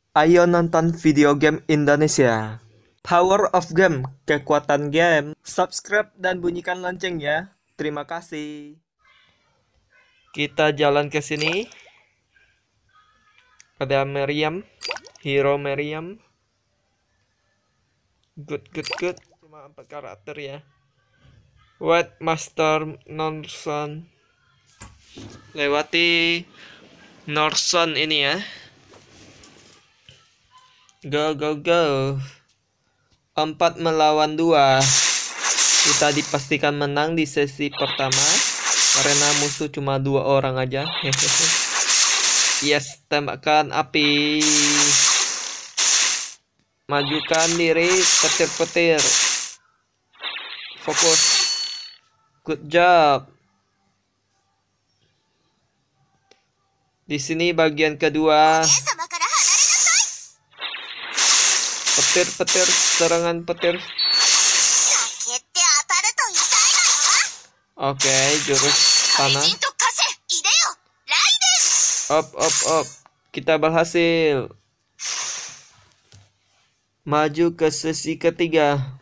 Ayo nonton video game Indonesia. Power of Game, kekuatan game. Subscribe dan bunyikan lonceng ya. Terima kasih. Kita jalan ke sini. Ada Meriam, hero Meriam. Good. Cuma 4 karakter ya. White Master Norson. Lewati Norson ini ya. Go. 4 melawan 2. Kita dipastikan menang di sesi pertama karena musuh cuma 2 orang aja. Yes, tembakan api. Majukan diri, petir-petir. Fokus. Good job. Di sini bagian kedua. Petir, serangan petir. Oke, jurus tanah. Up. Kita berhasil. Maju ke sesi ketiga.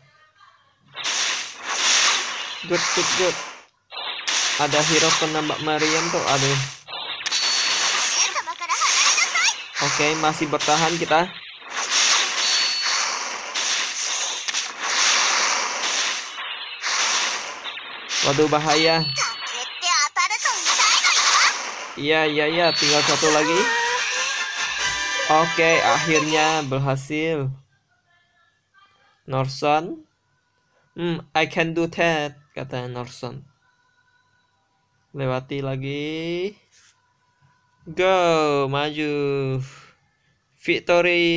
Good. Ada hero penembak Meriam tuh, aduh. Oke, masih bertahan kita. Waduh, bahaya. Iya, tinggal satu lagi. Oke, akhirnya berhasil. Norson. I can do that, kata Norson. Lewati lagi. Go, maju. Victory.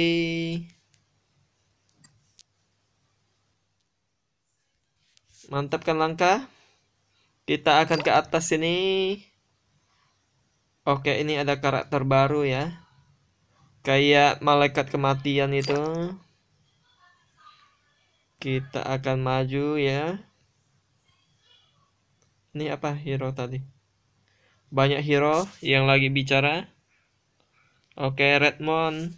Mantapkan langkah. Kita akan ke atas sini. Oke, ini ada karakter baru ya. Kayak malaikat kematian itu. Kita akan maju ya. Ini apa hero tadi? Banyak hero yang lagi bicara. Oke, Redmond.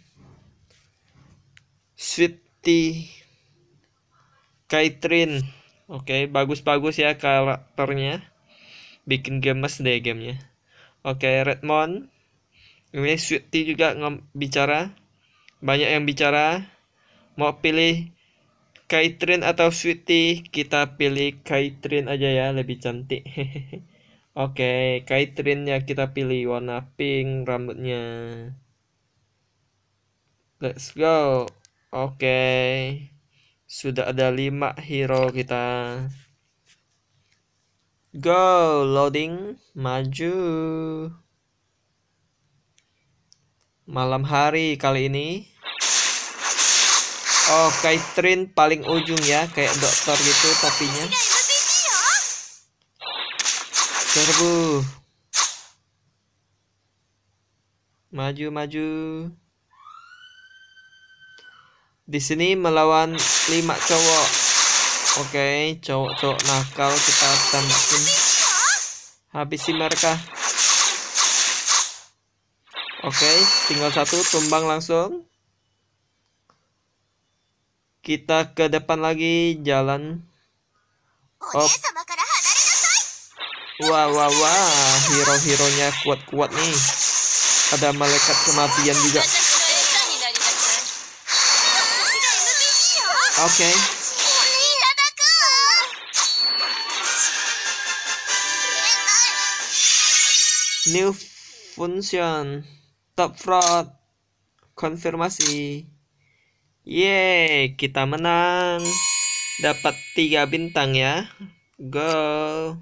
Sweetie. Caitlyn. Oke, bagus ya karakternya. Bikin gemes deh gamenya. Oke, Redmond. Ini Sweetie juga bicara. Banyak yang bicara. Mau pilih Caitlyn atau Sweetie? Kita pilih Caitlyn aja ya, lebih cantik. Oke, Caitlyn ya kita pilih warna pink rambutnya. Let's go. Oke. Sudah ada 5 hero kita. Go, loading, maju. Malam hari kali ini. Oh, Caitlyn paling ujung ya, kayak dokter gitu topinya. Serbu. Maju. Di sini melawan 5 cowok. Oke, cowok nakal kita tembakin. Habisi mereka. Oke, tinggal 1 tumbang langsung. Kita ke depan lagi, jalan. Wah, hero-heronya kuat nih. Ada malaikat kematian juga. Oke. New function. Top fraud. Konfirmasi. Yeay, kita menang. Dapat 3 bintang ya. Go.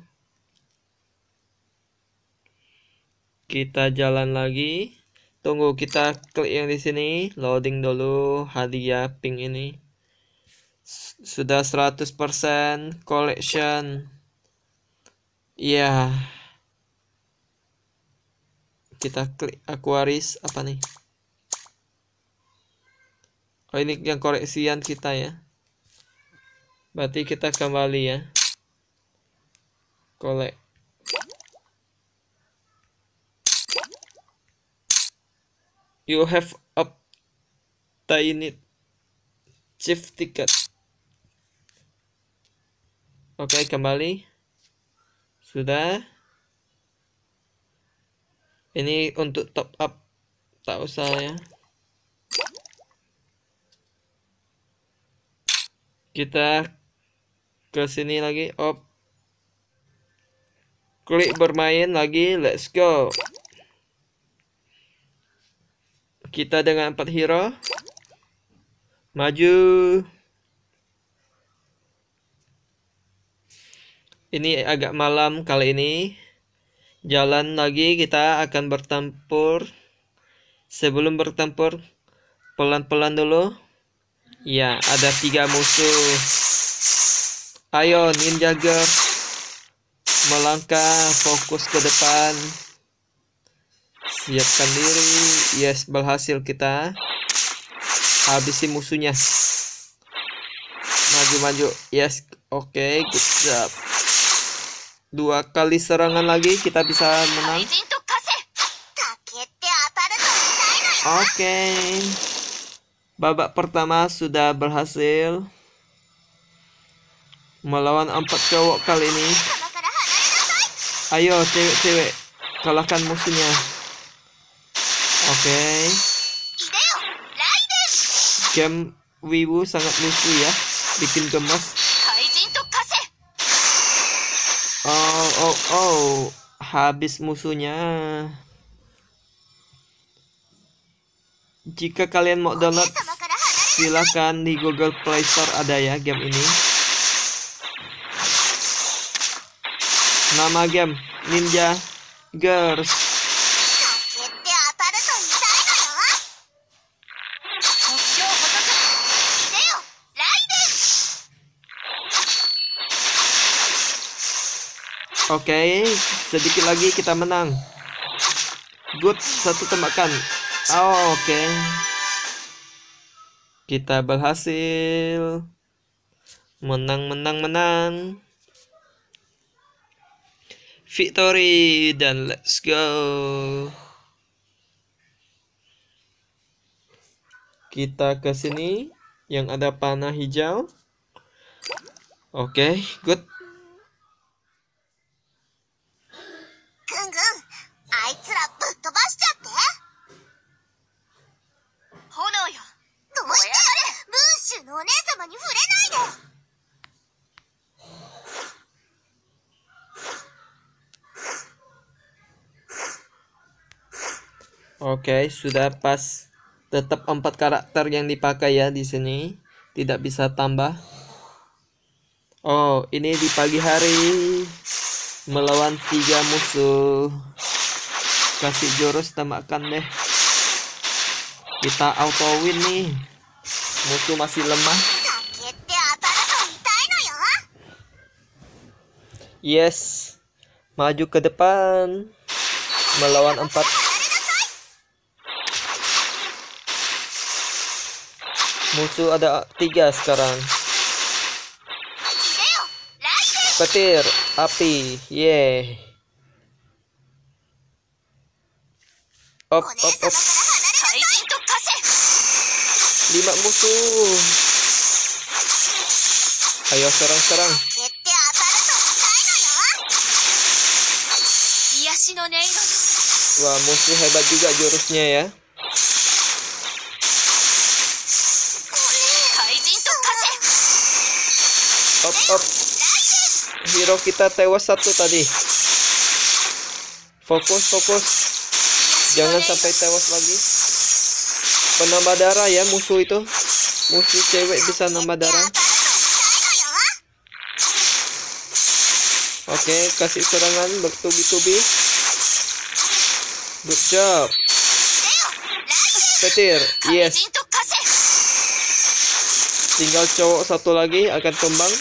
Kita jalan lagi. Tunggu, kita klik yang di sini. Loading dulu hadiah pink ini. Sudah 100% collection. Ya. Kita klik Aquaris apa nih? Oh, ini yang koleksian kita ya. Berarti kita kembali ya. Kolek. You have Tiny Chief Ticket. Oke, kembali. Sudah. Ini untuk top up, tak usah ya. Kita ke sini lagi. Klik bermain lagi. Let's go. Kita dengan 4 hero. Maju. Ini agak malam kali ini. Jalan lagi, kita akan bertempur. Sebelum bertempur, pelan-pelan dulu. Ya, ada 3 musuh. Ayo Ninja Girls, melangkah, fokus ke depan. Siapkan diri. Yes, berhasil kita. Habisi musuhnya. Maju-maju. Yes, oke, good job. 2 kali serangan lagi kita bisa menang. Oke. Babak pertama sudah berhasil. Melawan 4 cowok kali ini. Ayo cewek-cewek, kalahkan musuhnya. Oke. Game Wibu sangat lucu ya, bikin gemas. Oh, habis musuhnya. Jika kalian mau download, silakan di Google Play Store ada ya game ini. Nama game Ninja Girls. Oke, sedikit lagi kita menang. Good, 1 tembakan. Oke. Kita berhasil. Menang. Victory dan let's go. Kita ke sini yang ada panah hijau. Oke, good. Oke, sudah pas. Tetap 4 karakter yang dipakai ya di sini. Tidak bisa tambah. Oh, ini di pagi hari melawan 3 musuh. Kasih jurus tembakan deh. Kita auto win nih. Musuh masih lemah. Yes. Maju ke depan. Melawan 4. Musuh ada 3 sekarang. Petir api. Yeah. Op. 5 musuh. Ayo serang. Wah, musuh hebat juga jurusnya ya. Op. Hero kita tewas 1 tadi. Fokus. Jangan sampai tewas lagi. Penambah darah ya musuh itu. Musuh cewek bisa nambah darah. Oke, kasih serangan bertubi-tubi. Good job. Petir, yes. Tinggal cowok 1 lagi akan tumbang.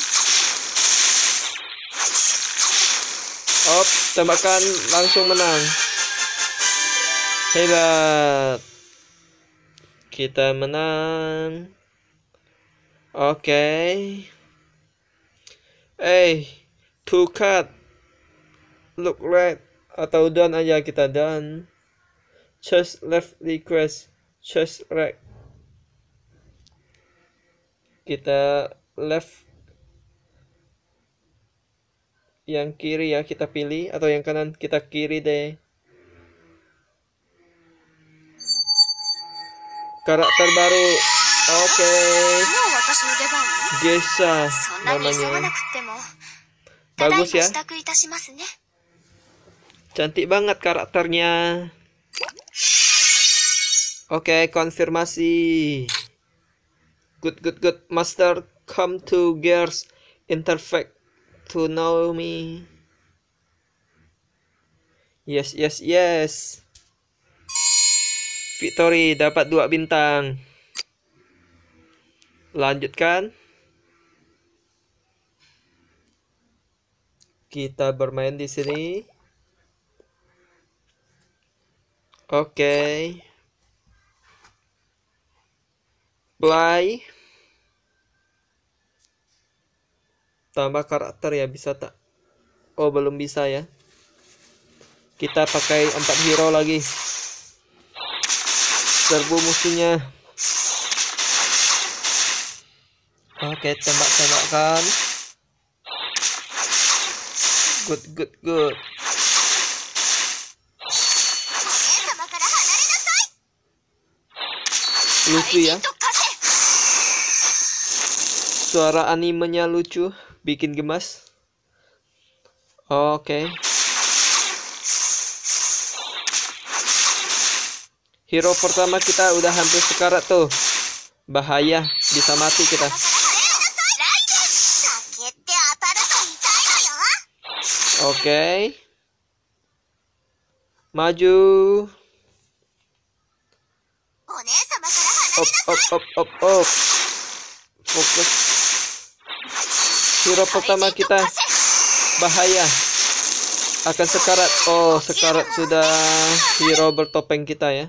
Op, tembakan langsung menang. Hebat. Kita menang. Oke. To cut. Look right. Atau done aja, kita done. Choose left request. Choose right. Kita left, yang kiri ya kita pilih, atau yang kanan kita kiri deh. Karakter baru. Oke. Geisha namanya. Bagus ya. Cantik banget karakternya. Oke, konfirmasi. Good. Master, come to Gears Interfact to know me. Yes. Victory, dapat 2 bintang. Lanjutkan. Kita bermain di sini. Oke. Play. Tambah karakter ya, bisa tak? Oh, belum bisa ya. Kita pakai 4 hero lagi. Serbu musuhnya. Oke, tembak-tembakan. Good. Lucu ya. Suara animenya lucu, bikin gemas. Oke. Hero pertama kita udah hampir sekarat tuh. Bahaya, bisa mati kita. Oke. Maju. Up. Fokus. Hero pertama kita bahaya. Akan sekarat. Oh, sekarat sudah hero bertopeng kita ya.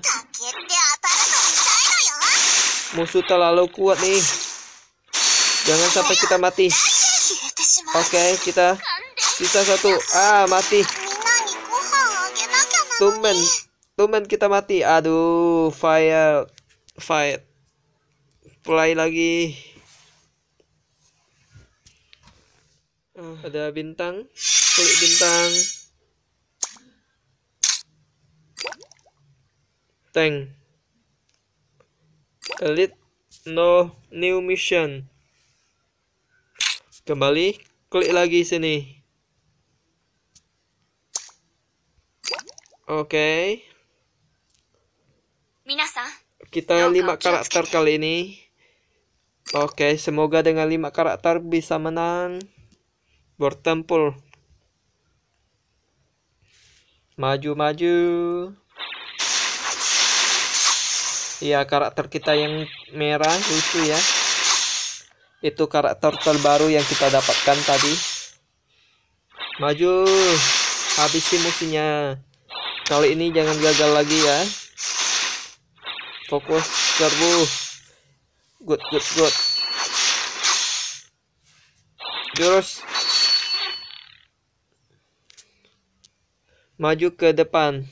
Musuh terlalu kuat nih. Jangan sampai kita mati. Oke, kita sisa 1. Mati. Tumen kita mati. Aduh, fight. Play lagi. Ada bintang. Klik bintang. Tank. Elite. No new mission. Kembali. Klik lagi sini. Oke. Kita 5 karakter kali ini. Oke, semoga dengan 5 karakter bisa menang. Bertempur. Maju. Iya, karakter kita yang merah lucu ya. Itu karakter terbaru yang kita dapatkan tadi. Maju. Habisi musuhnya. Kali ini jangan gagal lagi ya. Fokus, serbu. Good. Jurus. Maju ke depan.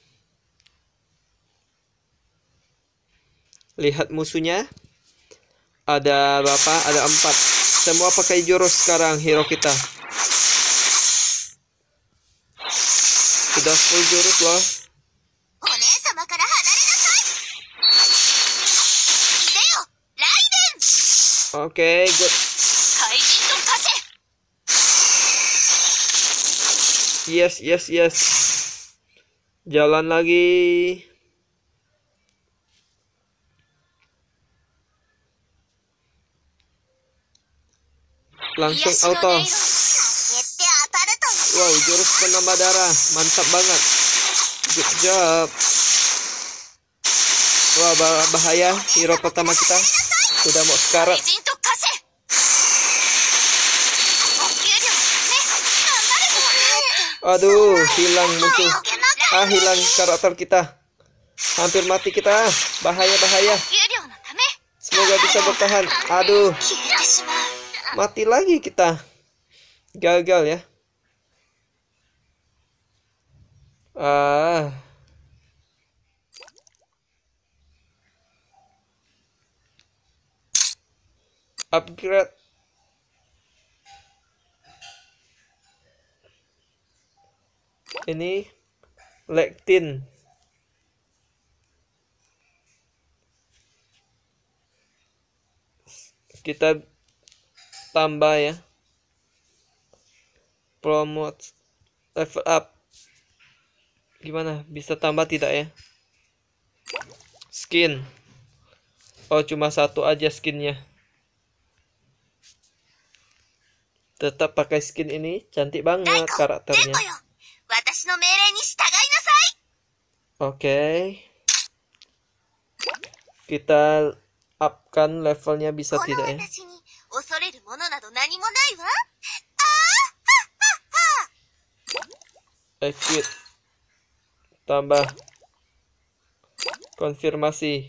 Lihat musuhnya. Ada berapa? Ada 4. Semua pakai jurus sekarang hero kita. Sudah full jurus loh. Oke, good. Yes. Jalan lagi. Langsung auto. Wow, jurus penambah darah. Mantap banget. Good job. Wah, bahaya. Hero pertama kita udah mau sekarat. Aduh, hilang musuh. Hilang karakter kita. Hampir mati kita. Bahaya. Semoga bisa bertahan. Aduh, mati lagi kita. Gagal ya. upgrade. Ini lectin. Kita tambah ya. Promote level up. Gimana? Bisa tambah tidak ya? Skin. Oh, cuma satu aja skinnya. Tetap pakai skin ini, cantik banget karakternya. Oke. Kita upkan levelnya, bisa tidak ya? Equip. Tambah. Konfirmasi.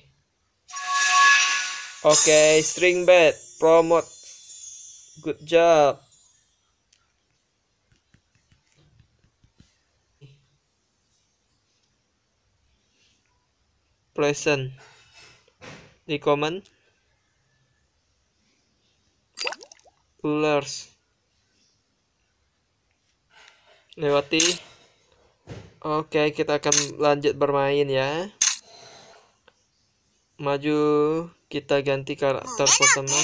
Oke, string bed. Promote. Good job. Present. Di command. Rulers. Lewati. Oke, kita akan lanjut bermain ya. Maju, kita ganti karakter pertama.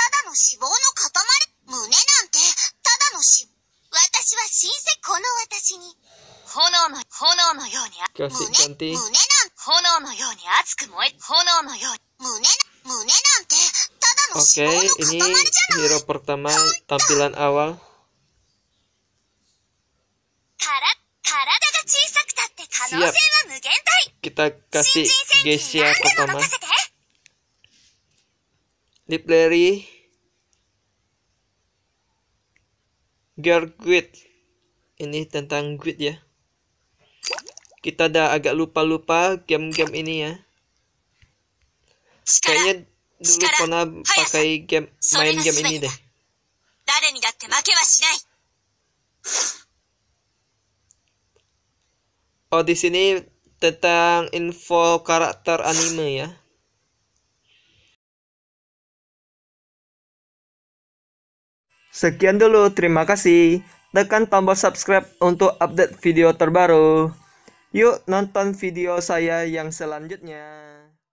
Kasih ganti. Oke, ini hero pertama, tampilan awal. Siap. Kita kasih Geisha pertama. Library. Girl Guide. Ini tentang guide ya. Kita dah agak lupa-lupa game-game ini ya. Kayaknya dulu pernah pakai main game ini deh. Oh, di sini tentang info karakter anime ya. Sekian dulu, terima kasih. Tekan tombol subscribe untuk update video terbaru. Yuk nonton video saya yang selanjutnya.